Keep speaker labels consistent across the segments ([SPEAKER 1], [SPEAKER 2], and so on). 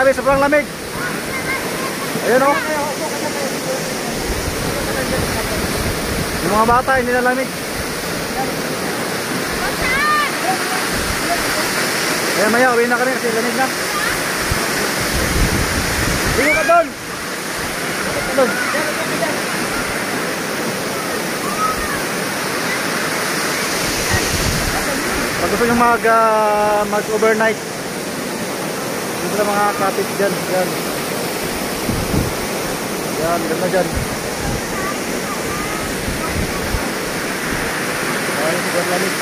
[SPEAKER 1] Grabe, sobrang lamig. Ayun o. Yung mga bata, hindi na lamig. Kaya maya, uwi na kami kasi lamig na. Dito ka doon. Doon. Pag gusto nyo mag-overnight, dito na mga cottage dyan. Yan. Yan, ganda dyan. Ayan, sobrang lamig.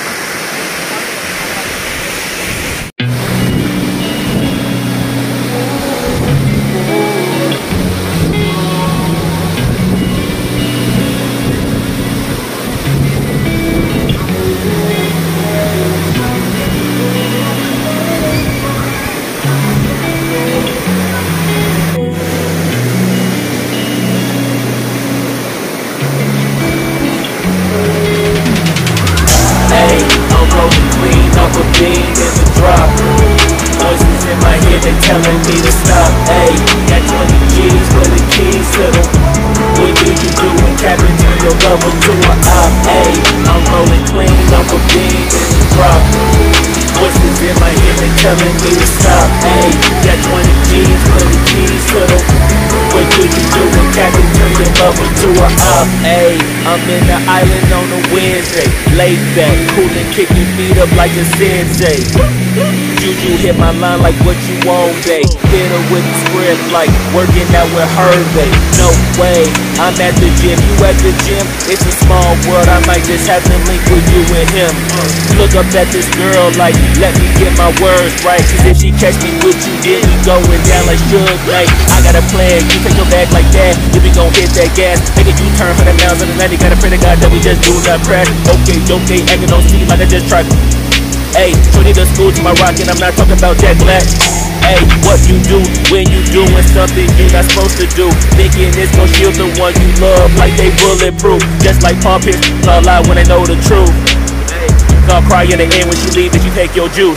[SPEAKER 2] Telling me to stop, ayy. Got 20 G's for the keys to the. What do you do when capping to your level to a op, ayy? I'm rolling clean off a beam in the drop. Voices in my head, they telling me to stop, ayy. Got 20 G's for the keys to the. What do you do when capping to your level to a op, ayy? I'm in the island on a Wednesday, laid back, coolin', kicking feet up like a sensei. Juju hit my line like what you want, babe. Hit her with the script like working out with her, babe. No way, I'm at the gym, you at the gym. It's a small world, I might just have to link with you and him. Look up at this girl like, let me get my words right. Cause if she catch me with you, then we going down like Suge Knight. I got a plan, you take your bag like that, then we gon' hit that gas. Make a U-turn for the mounds of the land. Gotta pray to God that we just do not crash. Okay, acting on speed like I just tried. Ayy, 20 to school to my rock and I'm not talking about Jack Black. Ayy, what you do when you doing something you're not supposed to do? Thinking it's gon' shield the one you love like they bulletproof. Just like pump hits, call out when they know the truth. Gonna cry in the end when she leave if you take your juice.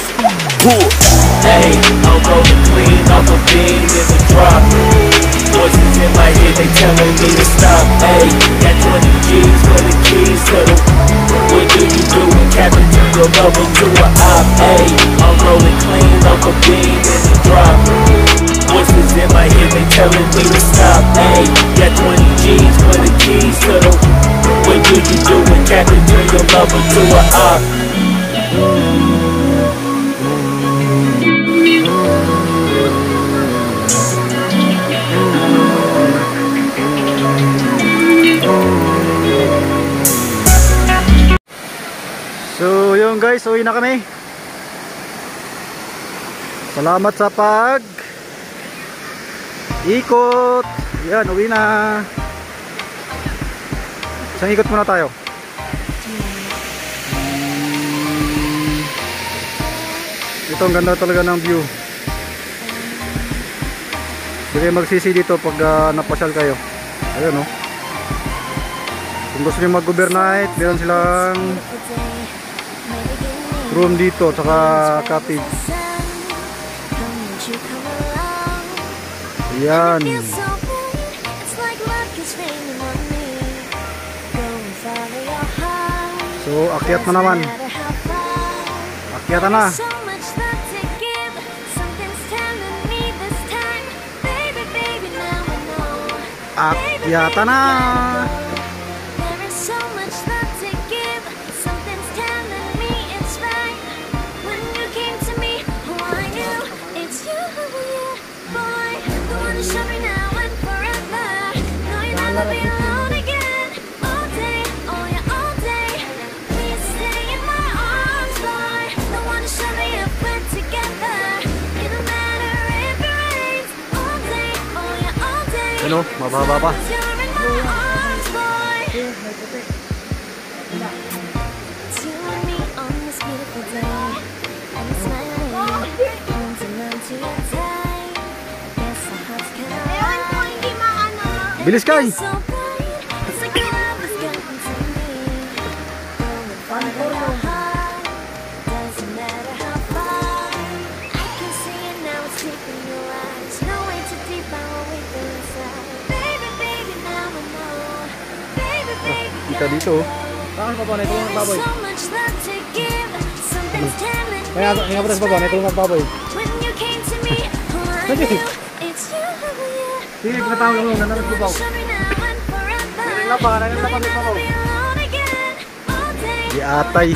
[SPEAKER 2] Ayy, I'm rolling clean off a beam in the drop. Voices in my head, they telling me to stop. Ayy, got 20 G's for the keys to the. What do you do when capping to your level to a op? Ayy, I'm rolling clean off a beam in the drop. Voices in my head, they telling me to stop. Ayy, got 20 G's for the keys to the. What do you do when capping to your level to a op?
[SPEAKER 1] So yun guys, uwi na kami. Salamat sa ikot. Yan, uwi na. Isang ikot muna tayo. Ito ang ganda talaga ng view. Hindi kayo magsisi dito pag napasyal kayo. Ayun, oh. Kung gusto nyo mag-overnight, meron silang room dito, tsaka cottage. Yan. So, akyat na naman. Akyatan na. Akyatan na. Ano, mababa pa. Bilis kay. ka dito.
[SPEAKER 3] Bakit pa ba na itulong magbaboy? Kaya nga pa ba na itulong magbaboy? Sige, pinatawag lang nung nanarap ko ba? Piring lang ba? Nangyang napamit mo ko.
[SPEAKER 1] Di atay.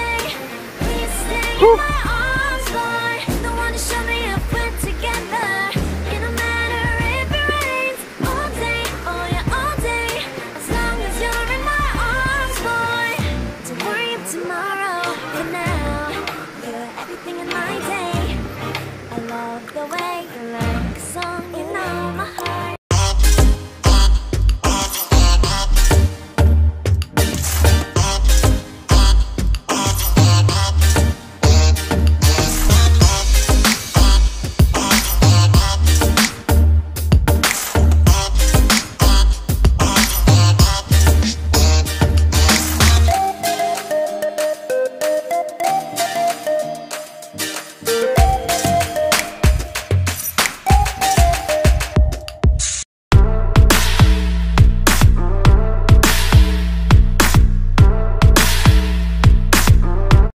[SPEAKER 4] Tomorrow, for now, you're everything in my day. I love the way you love.